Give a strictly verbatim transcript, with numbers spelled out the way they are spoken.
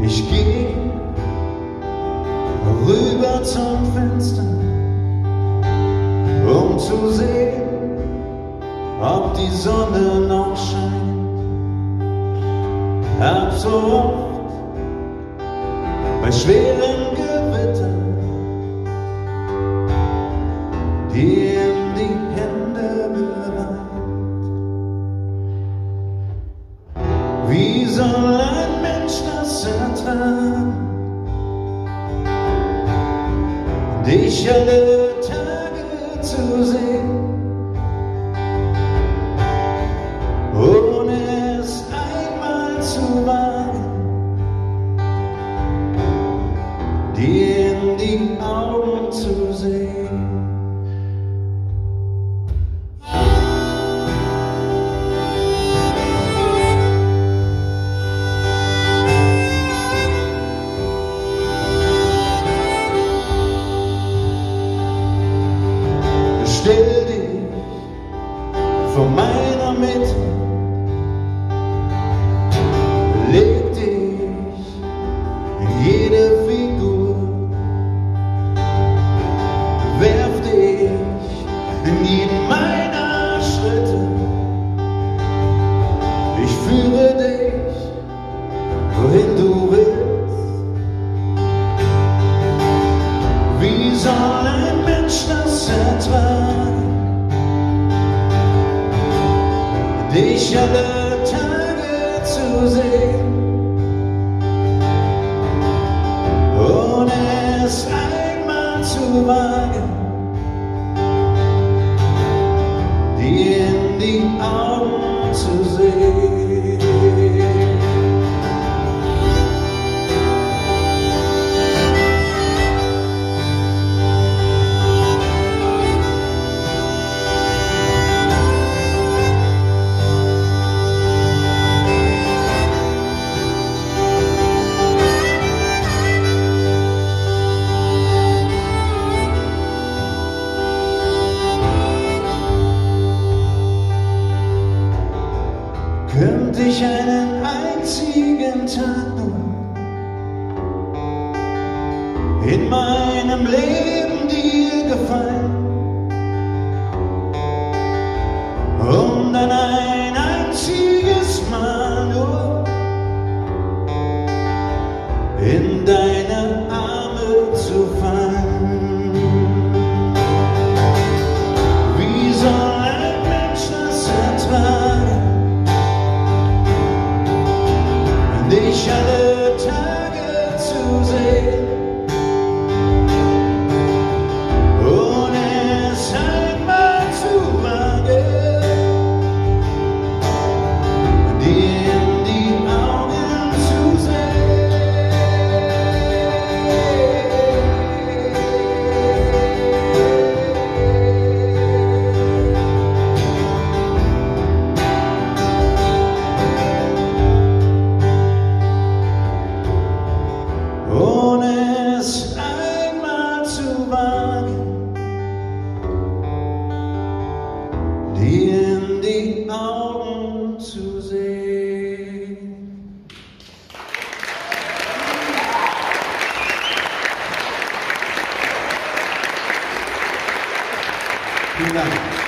Ich geh rüber zum Fenster, um zu sehen, ob die Sonne noch scheint. Hab so oft bei schweren Gewittern dir in die Hände geweint. Wie soll ein Mensch das ertragen, dich alle Tage zu sehen, ohne es einmal zu wagen, dir in die Augen zu sehen? Stell dich vor meiner Mitte, leg dich in jede Figur, werf dich in jeden meiner Schritte. Ich führe dich, wohin du willst. Wie soll ein Mensch das ertragen, dich alle Tage zu sehen, ohne es einmal zu wagen, dir in die Augen zu sehen? Könnte ich einen einzigen Tag nur in meinem Leben dir gefallen, um dann ein einziges Mal nur in deine Arme zu fallen? Wie soll ein Mensch das ertragen, dich alle Tage zu sehen, ohne es einmal zu wagen, dir in die Augen zu sehen? Ohne es einmal zu wagen, dir in die Augen zu sehen. Vielen Dank.